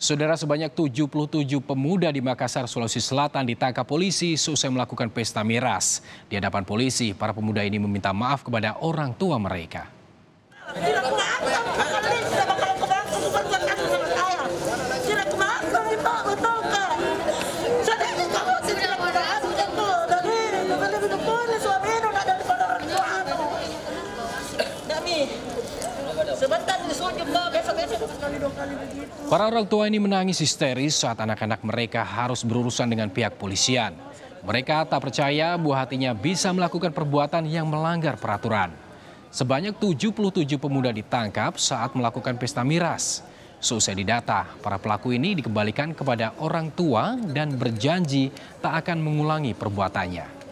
Saudara, sebanyak 77 pemuda di Makassar, Sulawesi Selatan ditangkap polisi seusai melakukan pesta miras. Di hadapan polisi, para pemuda ini meminta maaf kepada orang tua mereka. Para orang tua ini menangis histeris saat anak-anak mereka harus berurusan dengan pihak polisian. Mereka tak percaya buah hatinya bisa melakukan perbuatan yang melanggar peraturan. Sebanyak 77 pemuda ditangkap saat melakukan pesta miras. Seusai didata, para pelaku ini dikembalikan kepada orang tua dan berjanji tak akan mengulangi perbuatannya.